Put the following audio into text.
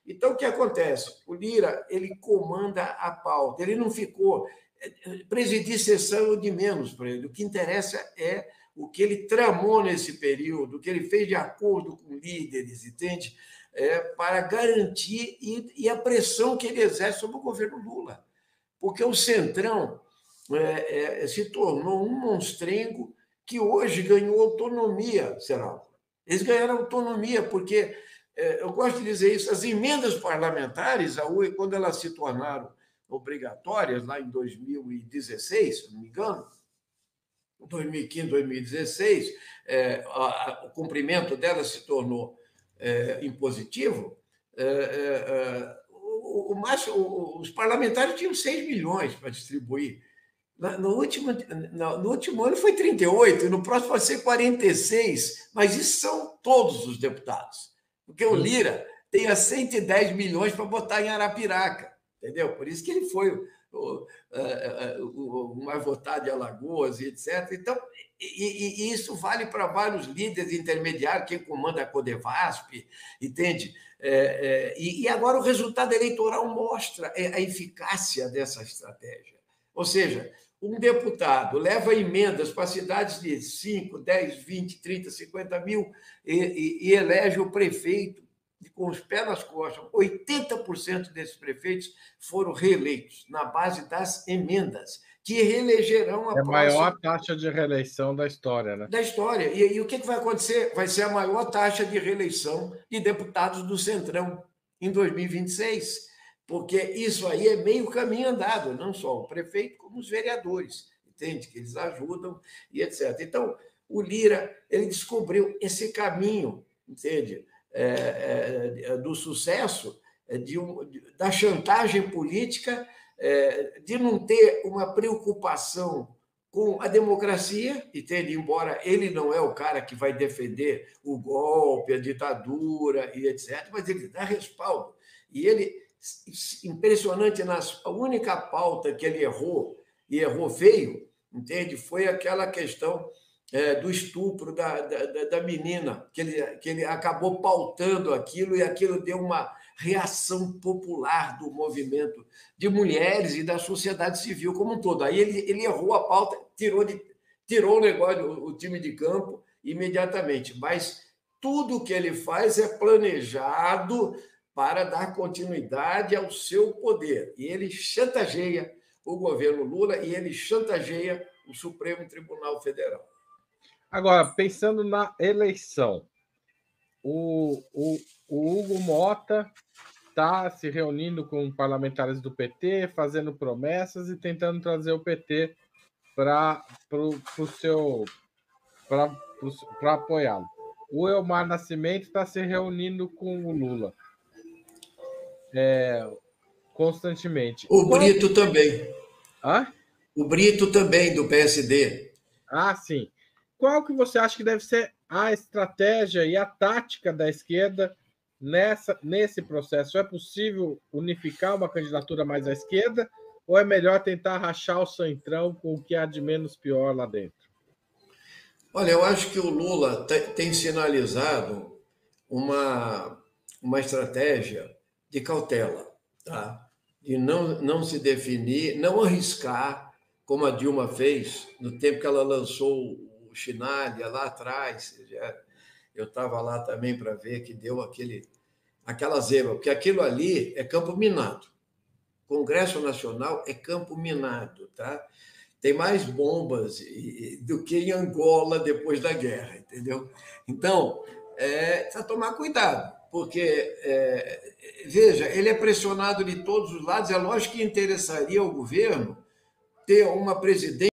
Então, o que acontece? O Lira, ele comanda a pauta, ele não ficou... Presidir sessão de menos para ele. O que interessa é o que ele tramou nesse período, o que ele fez de acordo com líderes, entende? Para garantir e a pressão que ele exerce sobre o governo Lula. Porque o Centrão se tornou um monstrengo que hoje ganhou autonomia, Seraldo. Eles ganharam autonomia porque, eu gosto de dizer isso, as emendas parlamentares, quando elas se tornaram obrigatórias, lá em 2016, se não me engano, 2015, 2016, o cumprimento delas se tornou impositivo, os parlamentares tinham 6 milhões para distribuir. No último ano foi 38, no próximo vai ser 46, mas isso são todos os deputados, porque o Lira tem 110 milhões para botar em Arapiraca, entendeu? Por isso que ele foi o mais votado de Alagoas, e etc. Então, e isso vale para vários líderes intermediários, quem comanda a Codevasp, entende? E agora o resultado eleitoral mostra a eficácia dessa estratégia. Ou seja, um deputado leva emendas para cidades de 5, 10, 20, 30, 50 mil e elege o prefeito com os pés nas costas. 80% desses prefeitos foram reeleitos na base das emendas, que reelegerão a maior taxa de reeleição da história, né? Da história. E o que vai acontecer? Vai ser a maior taxa de reeleição de deputados do Centrão em 2026, porque isso aí é meio caminho andado, não só o prefeito, como os vereadores, entende? Que eles ajudam e etc. Então, o Lira, ele descobriu esse caminho, entende? Do sucesso, da chantagem política, de não ter uma preocupação com a democracia, entende? Embora ele não é o cara que vai defender o golpe, a ditadura e etc., mas ele dá respaldo. E ele, impressionante, a única pauta que ele errou, e errou feio, entende? Foi aquela questão do estupro da menina, que ele acabou pautando aquilo, e aquilo deu uma reação popular do movimento de mulheres e da sociedade civil como um todo. Aí ele errou a pauta, tirou o negócio, o time de campo, imediatamente. Mas tudo que ele faz é planejado para dar continuidade ao seu poder. E ele chantageia o governo Lula e ele chantageia o Supremo Tribunal Federal. Agora, pensando na eleição, o Hugo Mota está se reunindo com parlamentares do PT, fazendo promessas e tentando trazer o PT para apoiá-lo. O Elmar Nascimento está se reunindo com o Lula constantemente. O Brito também. Hã? O Brito também, do PSD. Ah, sim. Qual que você acha que deve ser a estratégia e a tática da esquerda nesse processo? É possível unificar uma candidatura mais à esquerda ou é melhor tentar rachar o centrão com o que há de menos pior lá dentro? Olha, eu acho que o Lula tem sinalizado uma estratégia de cautela, tá? De não se definir, não arriscar, como a Dilma fez no tempo que ela lançou o Chinalha lá atrás. Eu estava lá também para ver que deu aquela zebra, porque aquilo ali é campo minado. O Congresso Nacional é campo minado, tá? Tem mais bombas do que em Angola depois da guerra, entendeu? Então, precisa tomar cuidado, porque, veja, ele é pressionado de todos os lados. É lógico que interessaria ao governo ter uma presidência